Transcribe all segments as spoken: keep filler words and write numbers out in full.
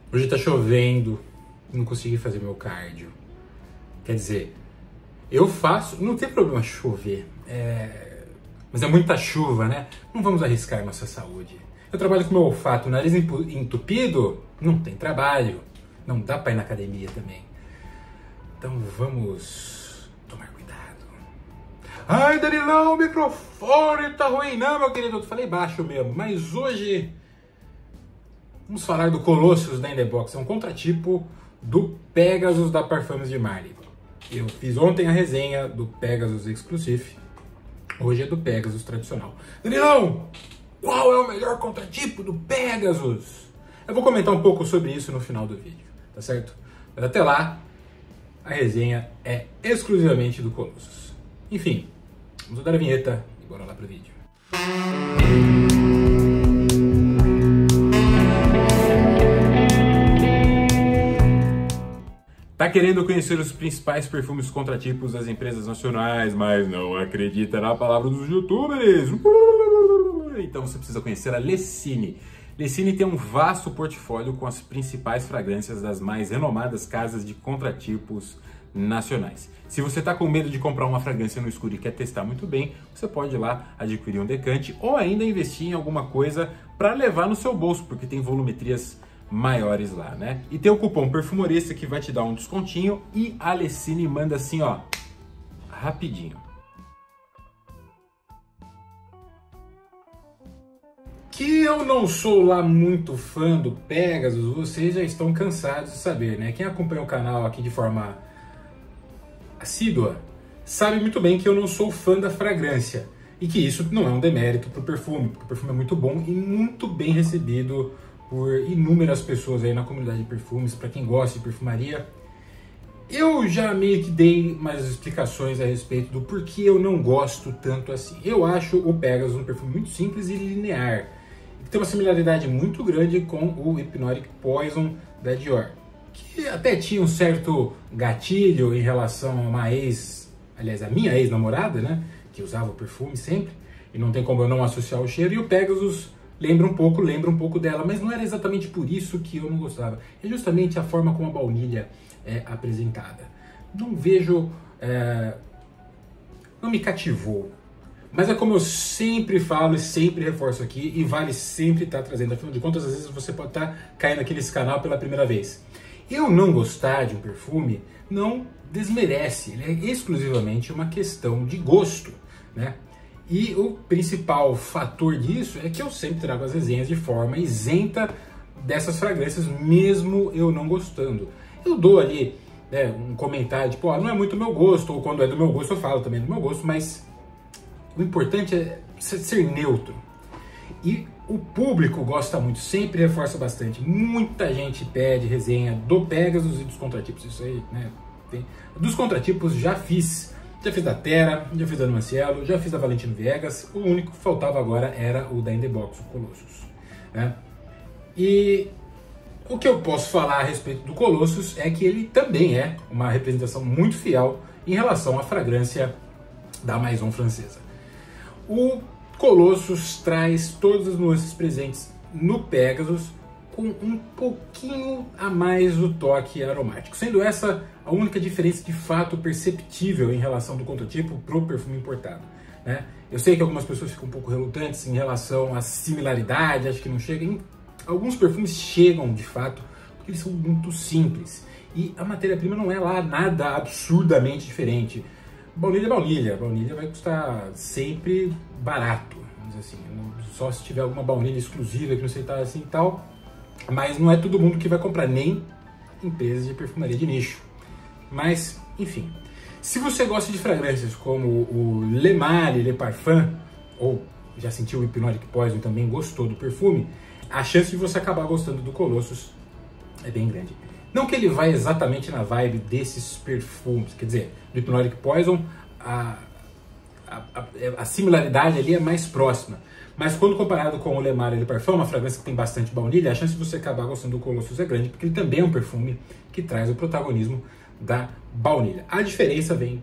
Hoje tá chovendo, não consegui fazer meu cardio. Quer dizer, eu faço, não tem problema chover, é... mas é muita chuva, né? Não vamos arriscar nossa saúde. Eu trabalho com meu olfato, nariz entupido, não tem trabalho. Não dá pra ir na academia também. Então vamos tomar cuidado. Ai, Danilão, o microfone tá ruim. Não, meu querido, eu falei baixo mesmo, mas hoje vamos falar do Colossus da In The Box. É um contratipo do Pegasus da Parfums de Marly. Eu fiz ontem a resenha do Pegasus Exclusive. Hoje é do Pegasus tradicional. Danilão, qual é o melhor contratipo do Pegasus? Eu vou comentar um pouco sobre isso no final do vídeo, tá certo? Mas até lá, a resenha é exclusivamente do Colossus. Enfim, vamos dar a vinheta e bora lá pro vídeo. Tá querendo conhecer os principais perfumes contratipos das empresas nacionais, mas não acredita na palavra dos youtubers? Então você precisa conhecer a Lessine. Lessine tem um vasto portfólio com as principais fragrâncias das mais renomadas casas de contratipos nacionais. Se você está com medo de comprar uma fragrância no escuro e quer testar muito bem, você pode ir lá adquirir um decante ou ainda investir em alguma coisa para levar no seu bolso, porque tem volumetrias maiores lá, né? E tem o cupom Perfumorista que vai te dar um descontinho e a Lessine manda assim, ó, rapidinho. Que eu não sou lá muito fã do Pegasus, vocês já estão cansados de saber, né? Quem acompanha o canal aqui de forma assídua sabe muito bem que eu não sou fã da fragrância e que isso não é um demérito pro perfume, porque o perfume é muito bom e muito bem recebido por inúmeras pessoas aí na comunidade de perfumes, para quem gosta de perfumaria. Eu já meio que dei mais explicações a respeito do porquê eu não gosto tanto assim. Eu acho o Pegasus um perfume muito simples e linear, que tem uma similaridade muito grande com o Hypnotic Poison da Dior, que até tinha um certo gatilho em relação a uma ex, aliás, a minha ex-namorada, né, que usava o perfume sempre, e não tem como eu não associar o cheiro, e o Pegasus lembra um pouco, lembra um pouco dela, mas não era exatamente por isso que eu não gostava. É justamente a forma como a baunilha é apresentada. Não vejo... É, não me cativou. Mas é como eu sempre falo e sempre reforço aqui, e vale sempre estar trazendo. Afinal de contas, às vezes você pode estar caindo aqui nesse canal pela primeira vez. Eu não gostar de um perfume não desmerece. Ele é exclusivamente uma questão de gosto, né? E o principal fator disso é que eu sempre trago as resenhas de forma isenta dessas fragrâncias, mesmo eu não gostando. Eu dou ali, né, um comentário, tipo, ó, não é muito do meu gosto, ou quando é do meu gosto eu falo também do meu gosto, mas o importante é ser neutro. E o público gosta muito, sempre reforça bastante. Muita gente pede resenha do Pegasus e dos contratipos, isso aí, né? Tem. Dos contratipos já fiz. Já fiz da Terra, já fiz da Nuancialo, já fiz da Valentino Viegas, o único que faltava agora era o da In The Box, o Colossus, né? E o que eu posso falar a respeito do Colossus é que ele também é uma representação muito fiel em relação à fragrância da Maison francesa. O Colossus traz todas as nuances presentes no Pegasus com um pouquinho a mais do toque aromático, sendo essa a única diferença de fato perceptível em relação do contratipo para o perfume importado, né? Eu sei que algumas pessoas ficam um pouco relutantes em relação à similaridade, acho que não chega. Alguns perfumes chegam de fato, porque eles são muito simples e a matéria-prima não é lá nada absurdamente diferente. Baunilha é baunilha, baunilha vai custar sempre barato, vamos dizer assim, só se tiver alguma baunilha exclusiva que não sei, tá assim e tal. Mas não é todo mundo que vai comprar, nem empresas de perfumaria de nicho. Mas, enfim, se você gosta de fragrâncias como o Le Male, Le Parfum, ou já sentiu o Hypnotic Poison e também gostou do perfume, a chance de você acabar gostando do Colossus é bem grande. Não que ele vai exatamente na vibe desses perfumes, quer dizer, do Hypnotic Poison, a, a, a, a similaridade ali é mais próxima. Mas quando comparado com o Le Male Le Parfum, uma fragrância que tem bastante baunilha, a chance de você acabar gostando do Colossus é grande, porque ele também é um perfume que traz o protagonismo da baunilha. A diferença vem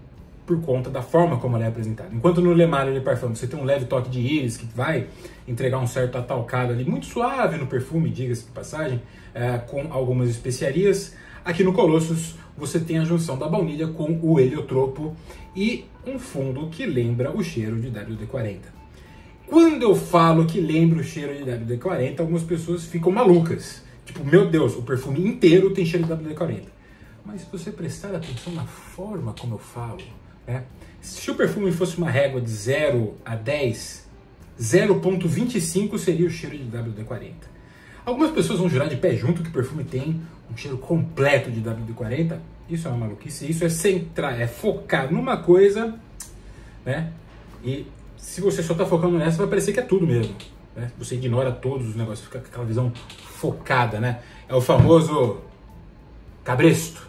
por conta da forma como ela é apresentada. Enquanto no Le Male Le Parfum você tem um leve toque de íris que vai entregar um certo atalcado ali, muito suave no perfume, diga-se de passagem, é, com algumas especiarias, aqui no Colossus você tem a junção da baunilha com o heliotropo e um fundo que lembra o cheiro de W D quarenta. Quando eu falo que lembra o cheiro de W D quarenta, algumas pessoas ficam malucas. Tipo, meu Deus, o perfume inteiro tem cheiro de W D quarenta. Mas se você prestar atenção na forma como eu falo, né? Se o perfume fosse uma régua de zero a dez, zero vírgula vinte e cinco seria o cheiro de W D quarenta. Algumas pessoas vão jurar de pé junto que o perfume tem um cheiro completo de W D quarenta. Isso é uma maluquice, isso é centrar, é focar numa coisa, né? E se você só está focando nessa, vai parecer que é tudo mesmo, né? Você ignora todos os negócios, fica com aquela visão focada, né? É o famoso cabresto.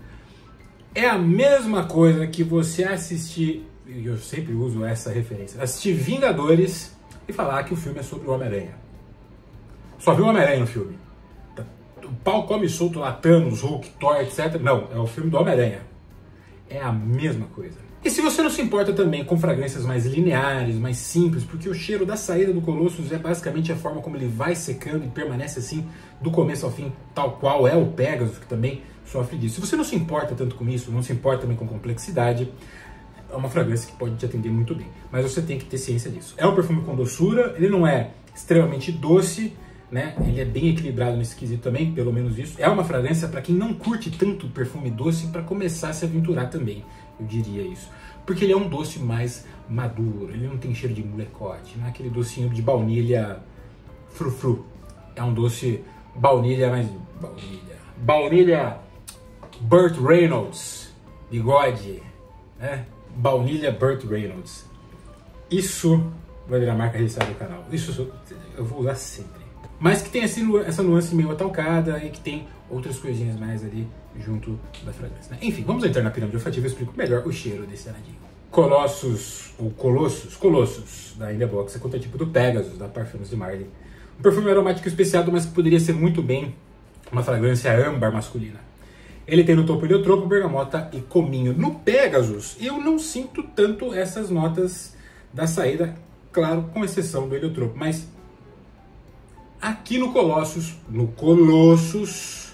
É a mesma coisa que você assistir, e eu sempre uso essa referência, assistir Vingadores e falar que o filme é sobre o Homem-Aranha. Só viu o Homem-Aranha no filme. O pau come solto lá, Thanos, Hulk, Thor, etcétera. Não, é o filme do Homem-Aranha. É a mesma coisa. E se você não se importa também com fragrâncias mais lineares, mais simples, porque o cheiro da saída do Colossus é basicamente a forma como ele vai secando e permanece assim do começo ao fim, tal qual é o Pegasus, que também sofre disso. Se você não se importa tanto com isso, não se importa também com complexidade, é uma fragrância que pode te atender muito bem. Mas você tem que ter ciência disso. É um perfume com doçura, ele não é extremamente doce, né? Ele é bem equilibrado nesse quesito também, pelo menos isso. É uma fragrância para quem não curte tanto perfume doce, para começar a se aventurar também, eu diria isso. Porque ele é um doce mais maduro, ele não tem cheiro de molecote, não é aquele docinho de baunilha frufru. É um doce baunilha, mas baunilha. Baunilha Burt Reynolds, bigode, né? Baunilha Burt Reynolds. Isso vai virar marca registrada do canal. Isso eu vou usar sempre. Mas que tem essa nuance meio atalcada e que tem outras coisinhas mais ali junto da fragrância, né? Enfim, vamos entrar na pirâmide olfativa e eu explico melhor o cheiro desse danadinho. Colossus, ou Colossus, Colossus, da India Box, é contratipo do Pegasus, da Parfums de Marly. Um perfume aromático especiado, mas que poderia ser muito bem uma fragrância âmbar masculina. Ele tem no topo heliotropo, bergamota e cominho. No Pegasus, eu não sinto tanto essas notas da saída, claro, com exceção do heliotropo, mas aqui no Colossus, no Colossus,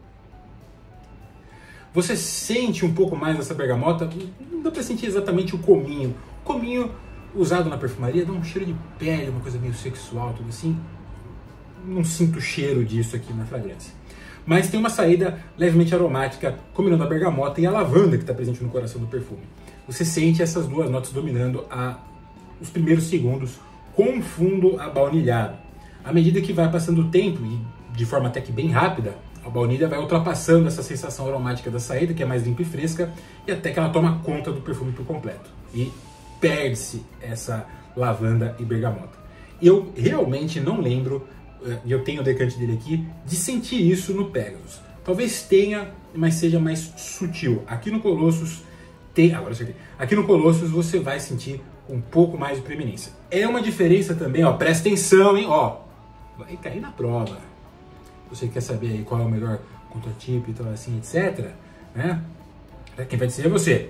você sente um pouco mais essa bergamota, não dá pra sentir exatamente o cominho. O cominho usado na perfumaria dá um cheiro de pele, uma coisa meio sexual, tudo assim. Não sinto o cheiro disso aqui na fragrância. Mas tem uma saída levemente aromática, combinando a bergamota e a lavanda que está presente no coração do perfume. Você sente essas duas notas dominando a, os primeiros segundos com um fundo abaunilhado. À medida que vai passando o tempo, e de forma até que bem rápida, a baunilha vai ultrapassando essa sensação aromática da saída, que é mais limpa e fresca, e até que ela toma conta do perfume por completo. E perde-se essa lavanda e bergamota. Eu realmente não lembro, e eu tenho o decante dele aqui, de sentir isso no Pegasus. Talvez tenha, mas seja mais sutil. Aqui no Colossus, tem, agora acertei. Aqui no Colossus você vai sentir um pouco mais de preeminência. É uma diferença também, ó, presta atenção, hein, ó, vai cair na prova. Você quer saber aí qual é o melhor contratipo e tal assim, etcétera, né? Quem vai dizer é você.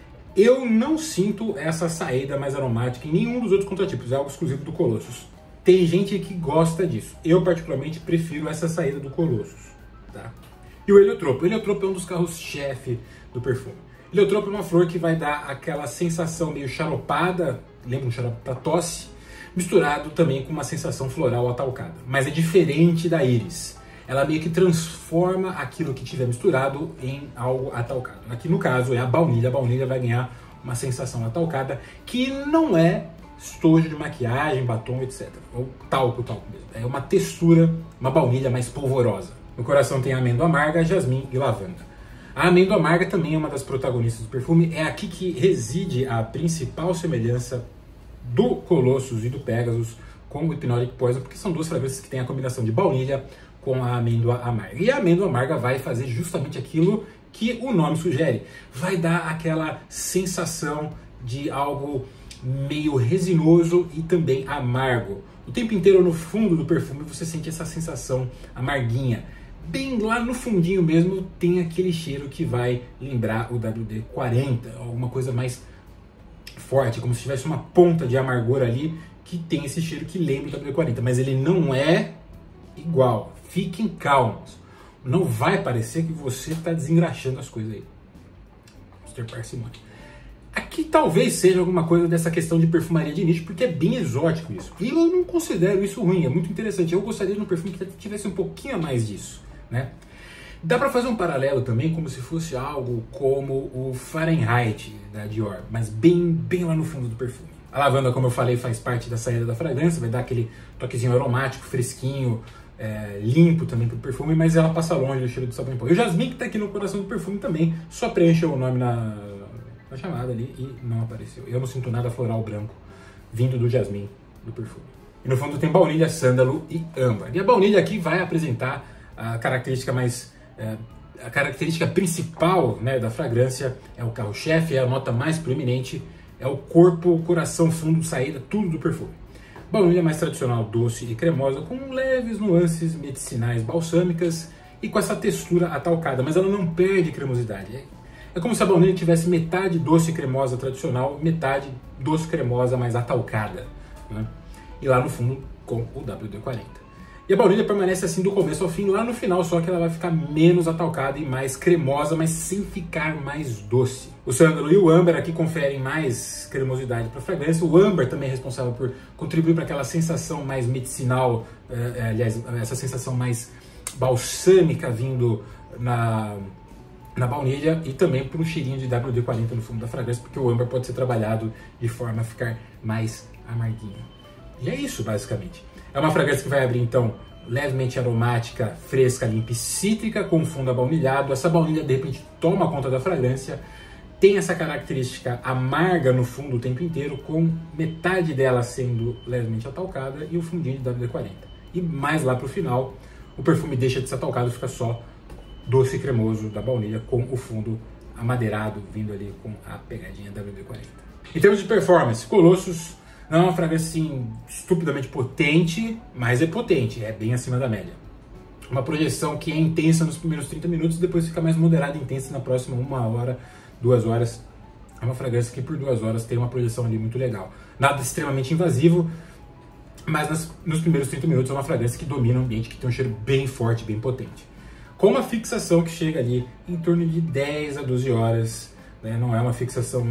Eu não sinto essa saída mais aromática em nenhum dos outros contratipos, é algo exclusivo do Colossus. Tem gente que gosta disso. Eu, particularmente, prefiro essa saída do Colossus, tá? E o heliotropo. O heliotropo é um dos carros-chefe do perfume. O heliotropo é uma flor que vai dar aquela sensação meio xaropada, lembra um xarope para tosse, misturado também com uma sensação floral atalcada. Mas é diferente da íris. Ela meio que transforma aquilo que tiver misturado em algo atalcado. Aqui no caso é a baunilha. A baunilha vai ganhar uma sensação atalcada que não é estojo de maquiagem, batom, etcétera. Ou talco, talco mesmo. É uma textura, uma baunilha mais polvorosa. No coração tem a amêndoa amarga, jasmim e lavanda. A amêndoa amarga também é uma das protagonistas do perfume. É aqui que reside a principal semelhança do Colossus e do Pegasus com o Hypnotic Poison, porque são duas fragrâncias que têm a combinação de baunilha com a amêndoa amarga. E a amêndoa amarga vai fazer justamente aquilo que o nome sugere. Vai dar aquela sensação de algo meio resinoso e também amargo. O tempo inteiro no fundo do perfume você sente essa sensação amarguinha. bem lá no fundinho mesmo tem aquele cheiro que vai lembrar o W D quarenta, alguma coisa mais forte, como se tivesse uma ponta de amargor ali que tem esse cheiro que lembra o W D quarenta, mas ele não é igual. Fiquem calmos, não vai parecer que você está desengraxando as coisas aí. Vamos ter parcimônia. Aqui talvez seja alguma coisa dessa questão de perfumaria de nicho, porque é bem exótico isso. E eu não considero isso ruim, é muito interessante. Eu gostaria de um perfume que tivesse um pouquinho a mais disso, né? Dá para fazer um paralelo também, como se fosse algo como o Fahrenheit da Dior, mas bem, bem lá no fundo do perfume. A lavanda, como eu falei, faz parte da saída da fragrância, vai dar aquele toquezinho aromático, fresquinho, é, limpo também pro perfume, mas ela passa longe do cheiro do sabão em pó. E o jasmim, que tá aqui no coração do perfume também, só preencheu o nome na... a chamada ali e não apareceu. Eu não sinto nada floral branco vindo do jasmim do perfume. E no fundo tem baunilha, sândalo e âmbar. E a baunilha aqui vai apresentar a característica mais é, a característica principal, né, da fragrância, é o carro-chefe, é a nota mais proeminente, é o corpo, o coração, fundo, saída, tudo do perfume. Baunilha mais tradicional, doce e cremosa, com leves nuances medicinais balsâmicas e com essa textura atalcada, mas ela não perde cremosidade. É como se a baunilha tivesse metade doce cremosa tradicional, metade doce cremosa mais atalcada, né? E lá no fundo com o W D quarenta. E a baunilha permanece assim do começo ao fim, lá no final só que ela vai ficar menos atalcada e mais cremosa, mas sem ficar mais doce. O sândalo e o âmbar aqui conferem mais cremosidade para a fragrância. O âmbar também é responsável por contribuir para aquela sensação mais medicinal, é, aliás, essa sensação mais balsâmica vindo na... na baunilha, e também por um cheirinho de W D quarenta no fundo da fragrância, porque o âmbar pode ser trabalhado de forma a ficar mais amarguinho. E é isso, basicamente. É uma fragrância que vai abrir, então, levemente aromática, fresca, limpa e cítrica, com fundo abaunilhado. Essa baunilha, de repente, toma conta da fragrância. Tem essa característica amarga no fundo o tempo inteiro, com metade dela sendo levemente atalcada e o fundinho de W D quarenta. E mais lá pro final, o perfume deixa de ser atalcado e fica só doce cremoso da baunilha com o fundo amadeirado, vindo ali com a pegadinha W D quarenta. Em termos de performance, Colossus não é uma fragrância assim estupidamente potente, mas é potente, é bem acima da média. Uma projeção que é intensa nos primeiros trinta minutos, depois fica mais moderada e intensa na próxima uma hora, duas horas. É uma fragrância que por duas horas tem uma projeção ali muito legal. Nada extremamente invasivo, mas nas, nos primeiros trinta minutos é uma fragrância que domina o ambiente, que tem um cheiro bem forte, bem potente. Com uma fixação que chega ali em torno de dez a doze horas, né? Não é uma fixação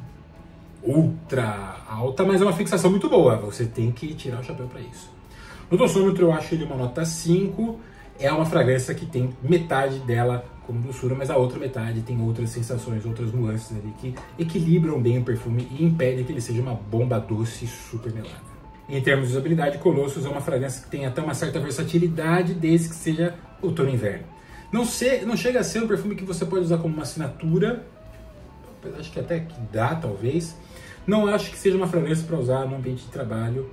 ultra alta, mas é uma fixação muito boa, você tem que tirar o chapéu para isso. No doçômetro eu acho ele uma nota cinco, é uma fragrância que tem metade dela como doçura, mas a outra metade tem outras sensações, outras nuances ali que equilibram bem o perfume e impedem que ele seja uma bomba doce super melada. Em termos de usabilidade, Colossus é uma fragrância que tem até uma certa versatilidade, desde que seja outono e inverno. Não, ser, não chega a ser um perfume que você pode usar como uma assinatura, acho que até que dá, talvez. Não acho que seja uma fragrância para usar no ambiente de trabalho,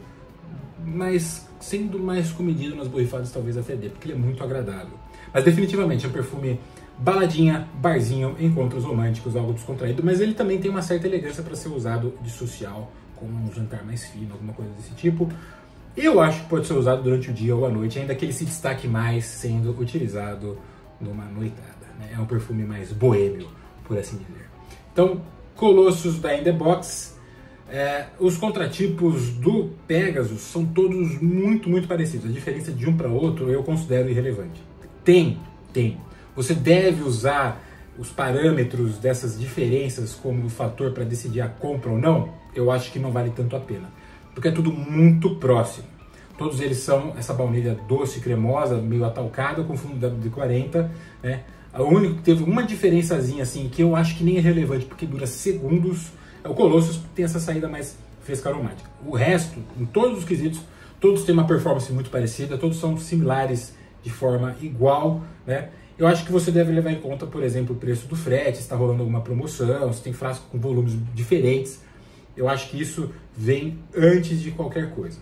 mas sendo mais comedido nas borrifadas talvez até dê, porque ele é muito agradável. Mas definitivamente é um perfume baladinha, barzinho, encontros românticos, algo descontraído, mas ele também tem uma certa elegância para ser usado de social, como um jantar mais fino, alguma coisa desse tipo. Eu acho que pode ser usado durante o dia ou à noite, ainda que ele se destaque mais sendo utilizado numa noitada, né? É um perfume mais boêmio, por assim dizer. Então, Colossus da In The Box. É, os contratipos do Pegasus são todos muito, muito parecidos. A diferença de um para outro eu considero irrelevante. Tem, tem. Você deve usar os parâmetros dessas diferenças como fator para decidir a compra ou não? Eu acho que não vale tanto a pena, porque é tudo muito próximo. Todos eles são essa baunilha doce, cremosa, meio atalcada, com fundo W D quarenta, né? O único que teve uma diferençazinha assim, que eu acho que nem é relevante, porque dura segundos, é o Colossus, que tem essa saída mais fresca aromática. O resto, em todos os quesitos, todos têm uma performance muito parecida, todos são similares de forma igual, né? Eu acho que você deve levar em conta, por exemplo, o preço do frete, se está rolando alguma promoção, se tem frasco com volumes diferentes. Eu acho que isso vem antes de qualquer coisa.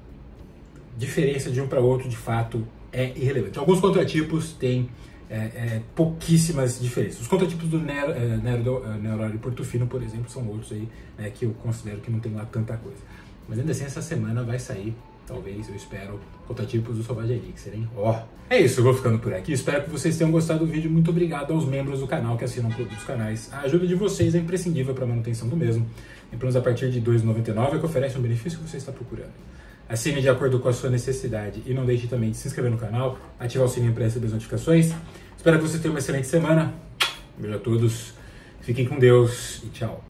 Diferença de um para outro, de fato, é irrelevante. Alguns contratipos têm é, é, pouquíssimas diferenças. Os contratipos do Nero, é, Nero, é, Nero e Portofino, por exemplo, são outros aí, né, que eu considero que não tem lá tanta coisa. Mas ainda assim, essa semana vai sair talvez, eu espero, prototipos do Sauvage Elixir, hein? Ó, é isso, eu vou ficando por aqui. Espero que vocês tenham gostado do vídeo. Muito obrigado aos membros do canal que assinam todos os canais. A ajuda de vocês é imprescindível para a manutenção do mesmo. Tem planos a partir de dois reais e noventa e nove centavos que oferecem o benefício que você está procurando. Assine de acordo com a sua necessidade e não deixe também de se inscrever no canal, ativar o sininho para receber as notificações. Espero que você tenha uma excelente semana. Beijo a todos, fiquem com Deus e tchau.